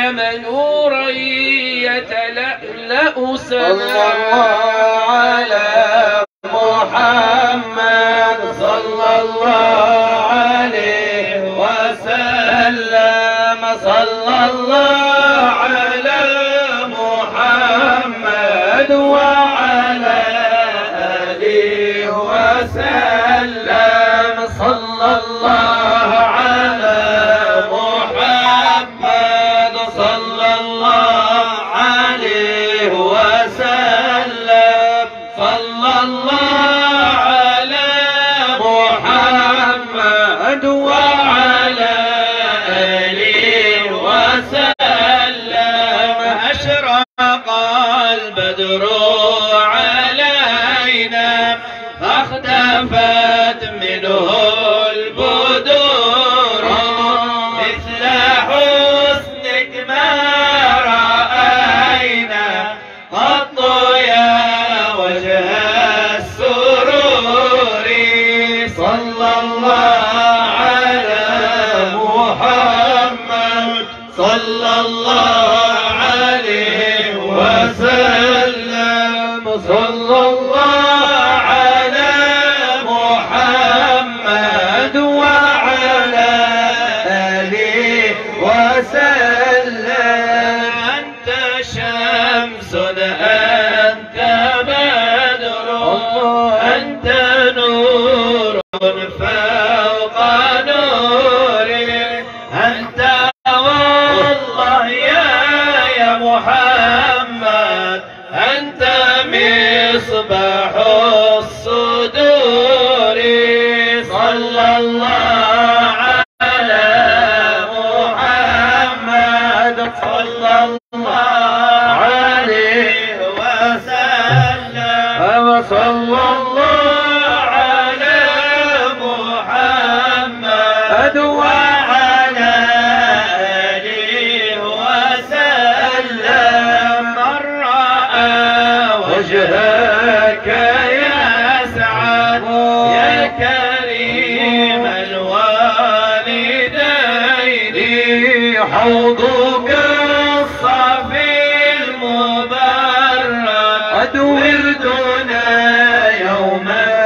وسلم نورا يتلألأ سماء على محمد صلى الله عليه وسلم صلى الله على محمد وعلى آله وسلم صلى الله على محمد صلى الله عليه وسلم صلى الله على محمد وعلى آله وسلم أشرق البدر علينا فاختفت منه البدور مثل حسنك ما رأينا قط يا وجه السرور صلى الله على محمد صلى الله عليه وسلم صلى الله على محمد وعلى آله وسلم أنت شمس أنت بدر أنت نور فوق نور أنت والله يا محمد أنت مصباح الصدور صلى الله على محمد صلى الله عليه وسلم صلى الله على محمد وعلى آله وسلم من رأى وجهك يسعد يا كريم الوالدين حوضك الصافي المبرد وردنا يوم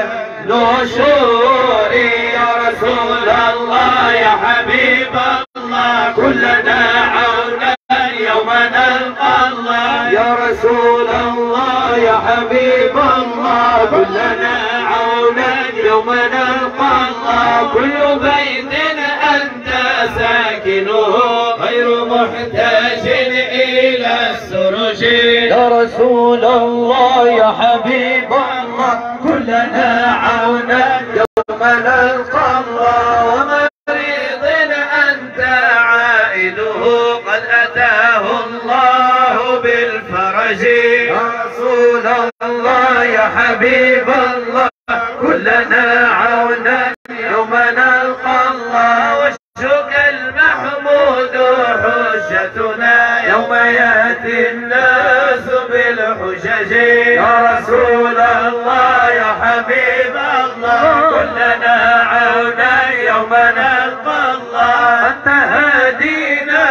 النشور يا رسول الله يا حبيب الله كلنا عونا يوم نلقى الله يا رسول الله يا حبيب الله كلنا عونا يوم نلقى الله كل بيت أنت ساكنه غير محتاج إلى السرج يا رسول الله يا حبيب الله كلنا عونا يوم نلقى الله ومريض أنت عائده قد أتاه الله بالفرج يا رسول الله يا حبيب الله كلنا عونا يوم نلقى الله وشك المحمود حجتنا يوم يأتي الناس بالحجج يا رسول الله يا حبيب الله كلنا عونا يوم نلقى الله أنت هادينا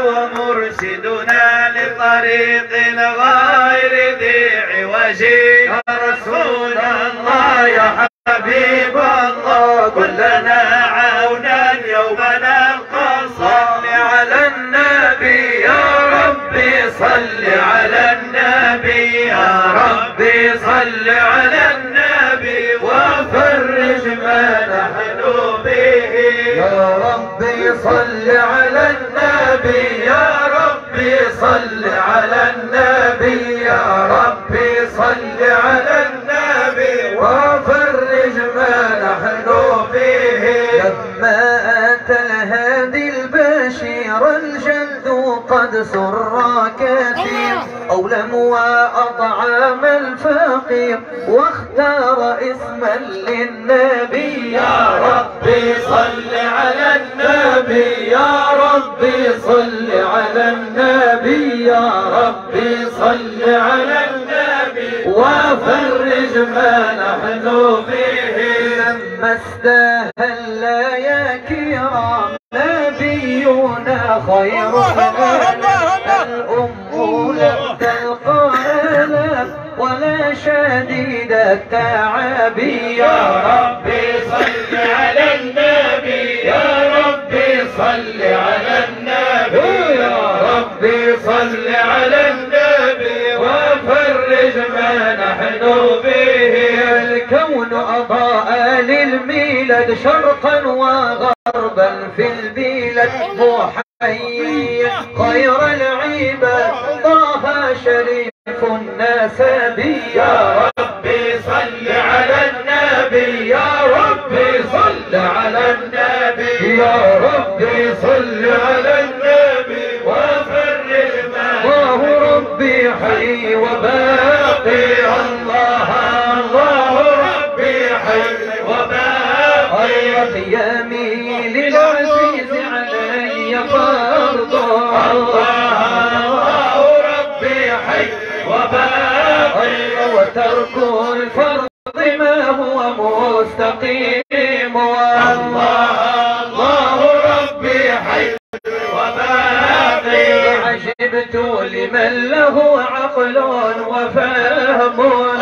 ومرشدنا لطريق غير ذي عوج يا رسول الله يا حبيب الله كلنا عونا يوم نلقى صل على النبي يا ربي صل على النبي يا ربي صل على النبي وفرج ما نحن به يا ربي صل على النبي يا ربي صل على النبي يا ربي صل على النبي وفرج ما نحن فيه لما أتى الهادي البشير الجلد قد سر كثير أولم وأطعم الفقير واختار اسما للنبي يا ربي صل على النبي يا ربي صل على النبي يا ربي صل على النبي وفرج ما نحن فيه لما استهل يا كرام نبينا خير التعب يا ربي صل على النبي يا ربي صل على النبي يا ربي صل على النبي وفرج ما نحن به. الكون أضاء للميلاد شرقا وغربا في البلاد محيي خير العباد طه شريف النسب يا ربي صل على النبي يا ربي صل على النبي يا ربي صل على النبي وفرج ما الله ربي حي وباقي الله الله ربي حي وباقي قيامي للعزيز علي فرض الله ربي حي وباقي وترك الفرض ما هو مستقيم الله ربي حي وباقي. عجبت لمن له عقل وفهم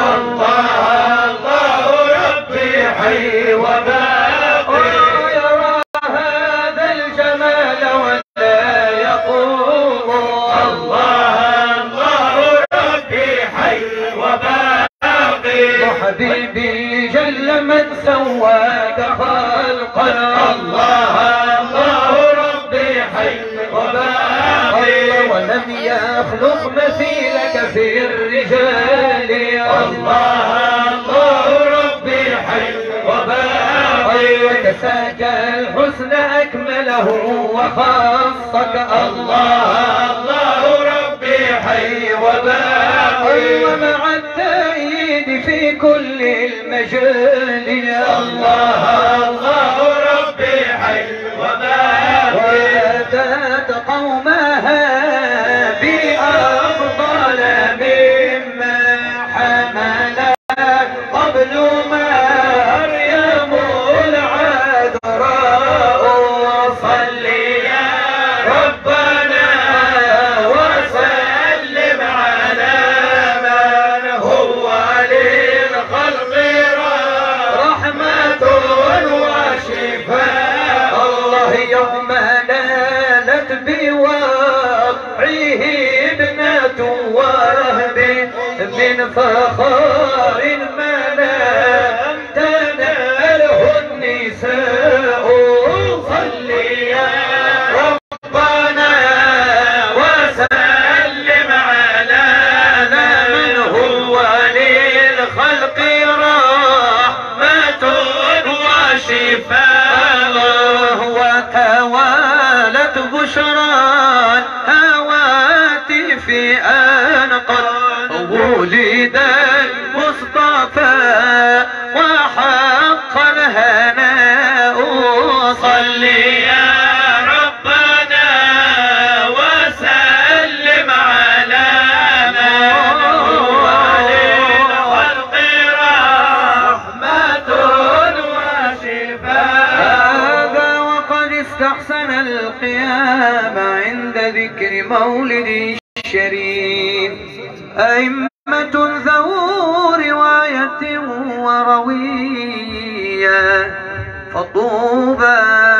الله ربي حي وباقي يرى هذا الجمال ولا يقوم الله ربي حي وباقي. وحبيبي جل من سواك خلقا الله ربي حي وباقي. ولم يخلق مثيلك في الرجال الله ربي حي وباقي. وكساك الحسن أكمله وخصك الله ربي حي وباقي. ومع التأييد في كل المجال الله ربي حي وباقي. وأتت قومها بأفضل مما حملت قبل مريم العذراء. صل يا ربنا وسلم على من هو للخلق رحمة وشفاء. الله يوم نالت بوضعه ابنة وهب من فخار ما لم تناله النساء. صل يا ربنا وسلم على من هو للخلق رحمة وشفاء. وتوالت بشرى الهواتف أن قد ولد المصطفى وحق الهناء. صل يا ربنا وسلم على من هو للخلق رحمة وشفاء. هذا وقد استحسن القيام عند ذكر مولد الشريف أئمة ذو رواية وروية. فطوبى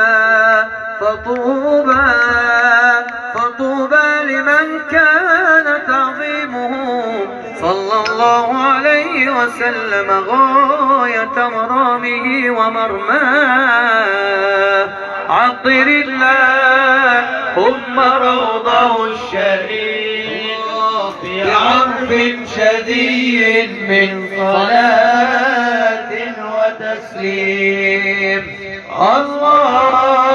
فطوبى فطوبى لمن كان تعظيمه صلى الله عليه وسلم غاية مرامه ومرماه. عطر اللهم روضه الشريف بعرف شديد من صلاة وتسليم. الله